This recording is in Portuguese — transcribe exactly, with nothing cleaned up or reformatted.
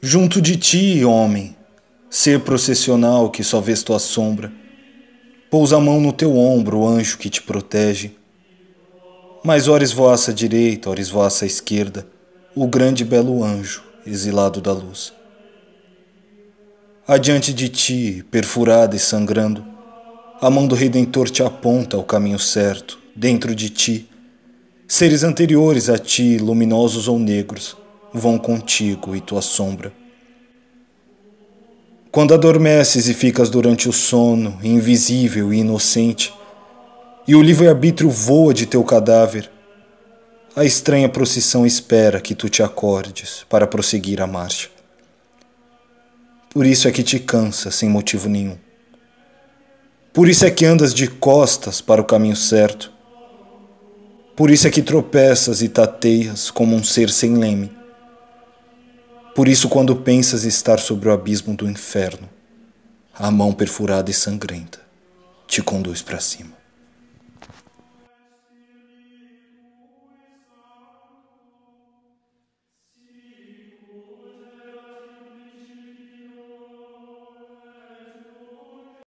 Junto de ti, homem, ser processional que só vês tua sombra, pousa a mão no teu ombro, o anjo que te protege. Mas ora esvoaça à direita, ora esvoaça à esquerda, o grande e belo anjo, exilado da luz. Adiante de ti, perfurada e sangrando, a mão do Redentor te aponta ao caminho certo. Dentro de ti, seres anteriores a ti, luminosos ou negros, vão contigo e tua sombra. Quando adormeces e ficas durante o sono, invisível e inocente, e o livre-arbítrio voa de teu cadáver, a estranha procissão espera que tu te acordes para prosseguir a marcha. Por isso é que te cansa sem motivo nenhum. Por isso é que andas de costas para o caminho certo. Por isso é que tropeças e tateias como um ser sem leme. Por isso, quando pensas estar sobre o abismo do inferno, a mão perfurada e sangrenta te conduz para cima.